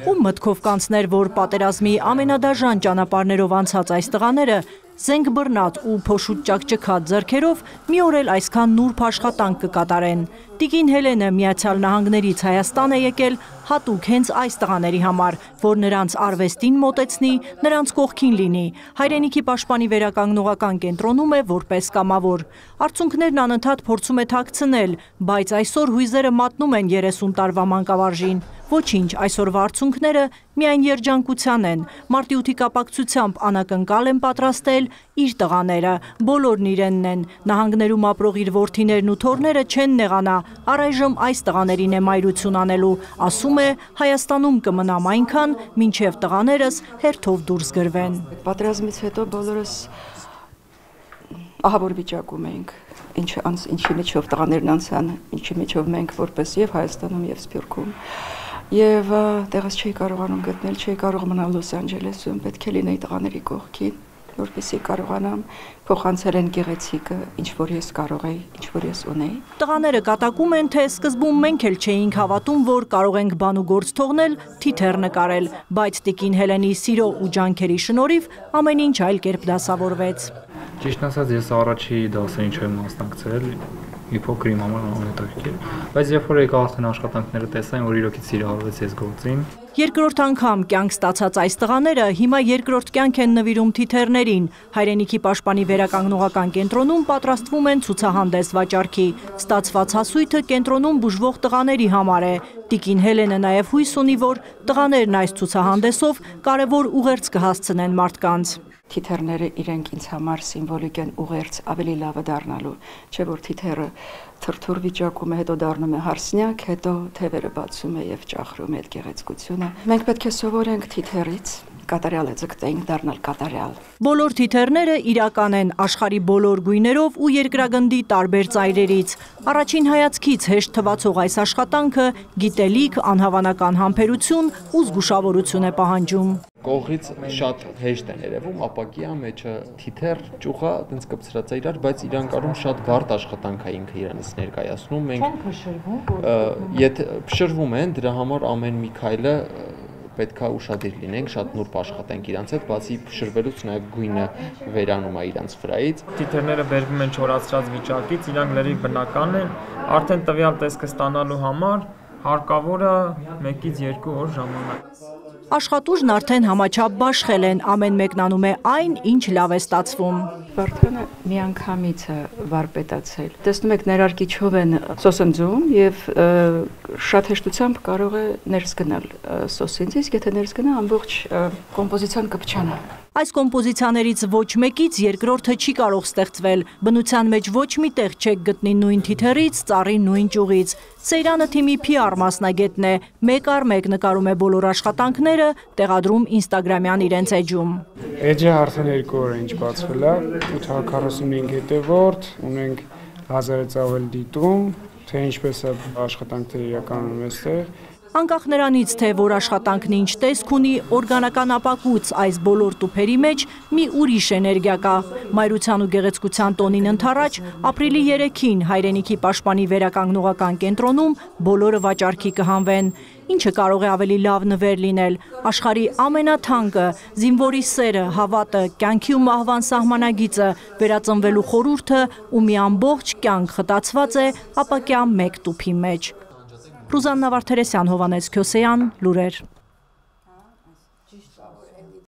Ում մտքով կանցներ, որ պատերազմի ամենադաժան ճանապարհներով անցած այս տղաները զենք բռնած ու փոշուտ ճակճքած ձեռքերով մի օր էլ այսքան նուրբ աշխատանք կկատարեն։ Տիկին Հելենը Միացյալ Նահանգներից Հայաստան է եկել հատուկ հենց այս տղաների համար, որ նրանց արվեստին մոտեցնի, նրանց կողքին լինի։ Հայրենիքի պաշտպանի վերականգնողական կենտրոնում է որպես կամավոր։ Արդյունքներն անընդհատ փորձում է թաքցնել, բայց այսօր հույզերը մատնում են 30 տարվա մանկավարժին։ Ոչինչ, այսօրվա արդյունքները միայն երջանկության են։ Մարտի 8-ի կապակցությամբ անակնկալ են պատրաստել իր տղաները, բոլորն իրենն են։ Նահանգներում ապրող իր որդիներն ու թոռները չեն նեղանա, առայժմ այս տղաներին է մայրություն անելու, ասում է Հայաստանում կմնամ այնքան, մինչև տղաներս հերթով դուրս գրվեն։ Պատերազմից հետո բոլորս ահավոր վիճակում էինք, ինչի միջով տղաներն անցան, ինչի միջով մենք որպես եւ Հայաստանում եւ Սփյուռքում։ Եվ տեղս չի կարողանում գտնել, չի կարող մնալ Լոս Անջելեսում, պետք է լինեի տղաների կողքին, որպեսզի կարողանամ փոխանցել են գեղեցիկը, ինչ որ ես կարող էի, ինչ որ ես ունեի։ Տղաները կատակում են, թե սկզբում մենք էլ չէինք հավատում, որ կարող ենք բան ու գործ թողնել, թիթեռ նկարել, բայց տիկին Հելենի սիրո ու ջանքերի շնորհիվ ամեն ինչ այլ կերպ դասավորվեց։ Ճիշտ ասած, ես առաջի դասերին չեմ մասնակցել, մի փոքր իմ համար անհետաքրքիր, բայց երբ որ եկա արդեն աշխատանքները տեսան, որ իրոք սիրահարվեց ես գործին։ Երկրորդ անգամ կյանք ստացած այս տղաները հիմա երկրորդ կյանք են նվիրում թիթեռներին։ Հայրենիքի պաշտպանի վերականգնողական կենտրոնում պատրաստվում են ցուցահանդես վաճառքի։ Ստացված հասույթը կենտրոնում բուժվող տղաների համար է։ Տիկին Հելենը նաև հույս ունի, որ տղաներն այս ցուցահանդեսով կարևոր ուղերձ կհասցնեն մարդկանց։ Թիթեռները իրենք ինձ համար սիմվոլիկ են ուղերձ ավելի լավը դառնալու, չէ որ թիթեռը թրթուր վիճակում է, հետո դառնում է հարսնյակ, հետո թևերը բացում է եւ ճախրում է այդ գեղեցկությունը։ Մենք պետք է սովորենք թիթեռից, կատարյալ է ձգտենք դառնալ կատարյալ։ Բոլոր թիթեռները իրական են, աշխարհի բոլոր գույներով ու երկրագնդի տարբեր ծայրերից։ Առաջին հայացքից հեշտ թվացող այս աշխատանքը գիտելիք, անհավանական համբերություն ու զգուշավորություն է պահանջում։ Կողից շատ հեշտ են երևում, ապակիա մեջը թիթեռ, ճուղա, այդպես կպցրած է իրար, բայց իրանկարում շատ բարդ աշխատանք է ինքը իրանից ներկայացնում։ Մենք եթե փշրվում են, դրա համար ամեն մի քայլը պետքա ուշադիր լինենք, շատ նուրբ աշխատենք իրանց հետ, բացի փշրվելուց նաև գույնը վերանում է իրանց վրայից։ Թիթեռները բերվում են չորացրած վիճակից, իրանք լրիվ բնական են, արդեն տվյալ տեսքը ստանալու համար հարկավոր է 1-ից 2 օր ժամանակ։ Աշխատուժն արդեն համաչափ բաշխել են, ամեն մեկն անում է այն, ինչ լավ է ստացվում։ Վարդանը միանգամից է վարպետացել։ Տեսնում եք, ներարկիչով են սոսնձում եւ շատ հեշտությամբ կարող է ներս գնալ սոսինձ, իսկ եթե ներս գնա, ամբողջ կոմպոզիցիան կփչանա։ Այս կոմպոզիցիաներից ոչ մեկից երկրորդը չի կարող ստեղծվել։ Բնության մեջ ոչ մի տեղ չեք գտնի նույն թիթեռից, ծառի նույն ճյուղից։ Սեյրանը թիմի PR մասնագետն է, մեկ առ մեկ նկարում է բոլոր աշխատանքները, տեղադրում Instagram-յան իրենց էջում։ Էջը արդեն 2 օր է ինչ բացվել է, 845 հետևորդ, ունենք 1000-ից ավել դիտում, թե ինչպես է աշխատանքները իրականում այստեղ։ Անկախ նրանից, թե որ աշխատանքն ինչ տեսք ունի, օրգանական ապակուց այս բոլոր տուփերի մեջ մի ուրիշ էներգիա կա։ Մայրության ու գեղեցկության տոնին ընդառաջ ապրիլի 3-ին հայրենիքի պաշտպանի վերականգնողական կենտրոնում բոլորը վաճառքի կհանվեն։ Ինչը կարող է ավելի լավ նվեր լինել, աշխարհի ամենաթանկը, զինվորի սերը, հավատը, կյանքի ու մահվան սահմանագիծը, վերածնվելու խորհուրդը ու մի ամբողջ կյանք խտացված է ապակյա մեկ տուփի մեջ։ Ռուզաննա Վարդերեսյան, Հովհաննես Քյոսեյան, լուրեր։